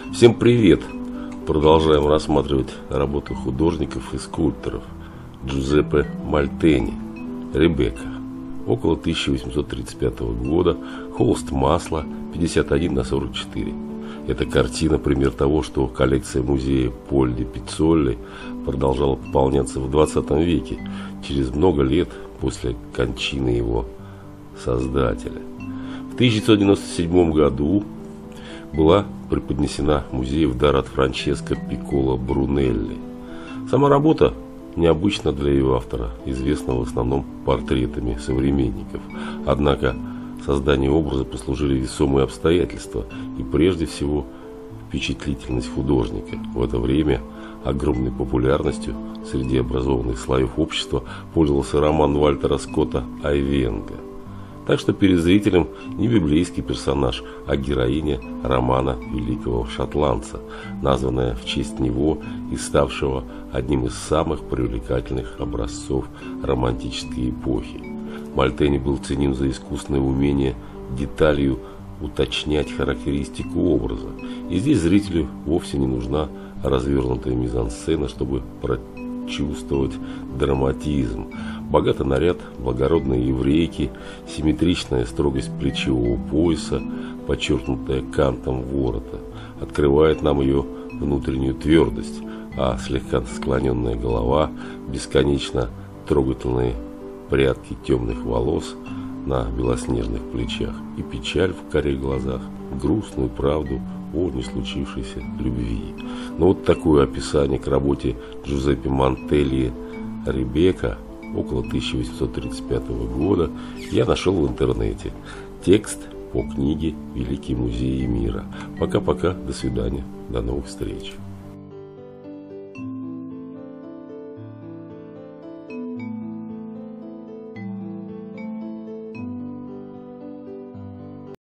Всем привет! Продолжаем рассматривать работы художников и скульпторов. Джузеппе Мальтени, Ребекка. Около 1835 года, холст масла 51×44. Эта картина – пример того, что коллекция музея Поль ди Пиццоли продолжала пополняться в 20 веке, через много лет после кончины его создателя. В 1997 году была преподнесена музею в дар от Франческо Пикколо Брунелли. Сама работа необычна для ее автора, известного в основном портретами современников. Однако созданию образа послужили весомые обстоятельства и прежде всего впечатлительность художника. В это время огромной популярностью среди образованных слоев общества пользовался роман Вальтера Скотта «Айвенго». Так что перед зрителем не библейский персонаж, а героиня романа великого шотландца, названная в честь него и ставшего одним из самых привлекательных образцов романтической эпохи. Мальтени был ценен за искусное умение деталью уточнять характеристику образа. И здесь зрителю вовсе не нужна развернутая мизансцена, чтобы прочувствовать драматизм. Богатый наряд благородной еврейки, симметричная строгость плечевого пояса, подчеркнутая кантом ворота, открывает нам ее внутреннюю твердость, а слегка склоненная голова, бесконечно трогательные прядки темных волос на белоснежных плечах и печаль в карих глазах, грустную правду о не случившейся любви. Но вот такое описание к работе Джузеппе Мальтени «Ребекка» около 1835 года я нашел в интернете. Текст по книге «Великие музеи мира». Пока-пока, до свидания, до новых встреч.